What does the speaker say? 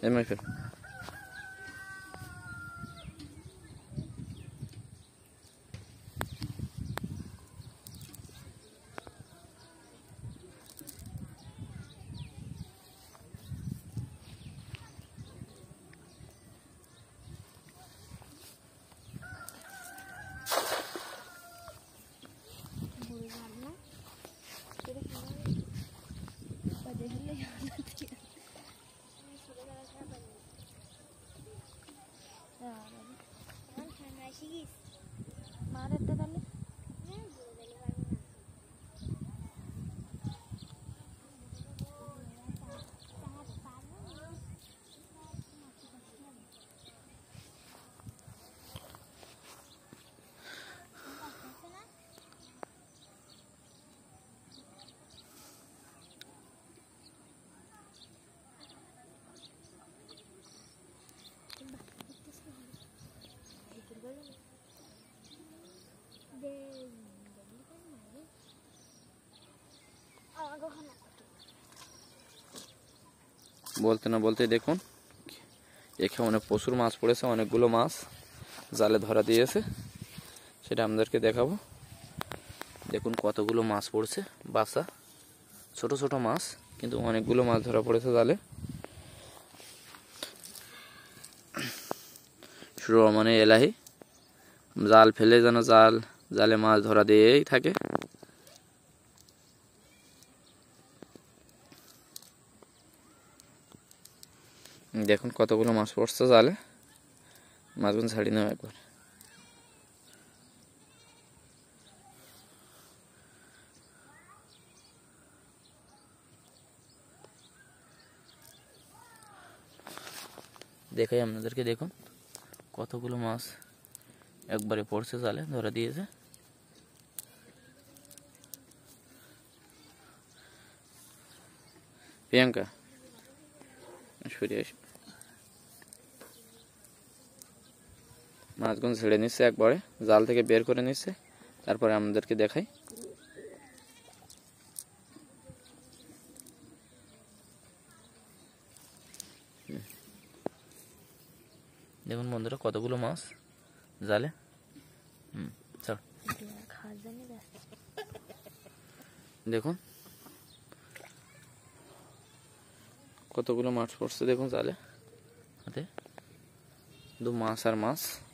এমনি ফেল। বলতে না বলতে দেখুন এখানে প্রচুর মাছ পড়েছে, অনেকগুলো মাছ জালে ধরা দিয়েছে, সেটা আমাদেরকে দেখাবো। দেখুন কতগুলো মাছ পড়ছে, বাচ্চা ছোট ছোট মাছ, কিন্তু অনেকগুলো মাছ ধরা পড়েছে জালে। মানে এলাহি জাল ফেলে যেন জালে মাছ ধরা দিয়েই থাকে। দেখুন কতগুলো মাছ পড়ছে জালে, মাছগুলো ছাড়িয়ে নেব একবার। দেখাই আপনাদেরকে, দেখুন কতগুলো মাছ একবারে পড়ছে জালে ধরা দিয়েছে। প্রিয়াঙ্কা সরে আসে, মাছগুলো ছেড়ে নিচ্ছে, একবারে জাল থেকে বের করে নিচ্ছে, তারপরে আমাদেরকে দেখাই। দেখুন বন্ধুরা কতগুলো মাছ জালে। দেখুন কতগুলো মাছ পড়ছে, দেখুন জালে হাতে, শুধু মাছ আর মাছ।